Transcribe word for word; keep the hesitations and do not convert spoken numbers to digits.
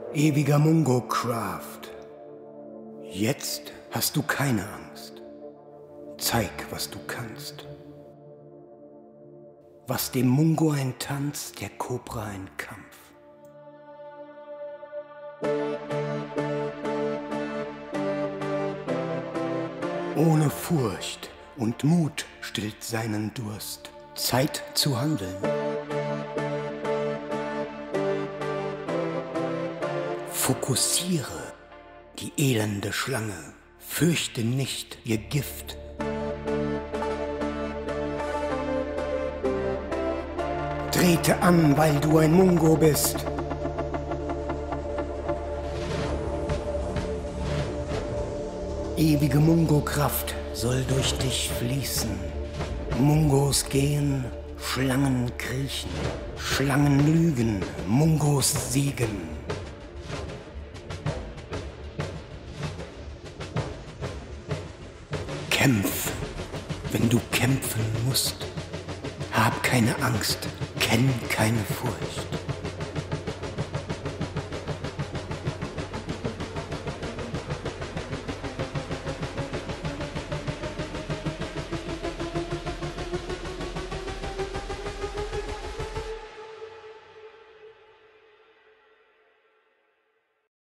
Ewiger Mungo Craft, jetzt hast du keine Angst. Zeig, was du kannst. Was dem Mungo ein Tanz, der Kobra ein Kampf. Ohne Furcht und Mut stillt seinen Durst. Zeit zu handeln. Fokussiere die elende Schlange. Fürchte nicht ihr Gift. Trete an, weil du ein Mungo bist. Ewige Mungo-Kraft soll durch dich fließen. Mungos gehen, Schlangen kriechen, Schlangen lügen, Mungos siegen. Kämpf, wenn du kämpfen musst. Hab keine Angst, kenn keine Furcht.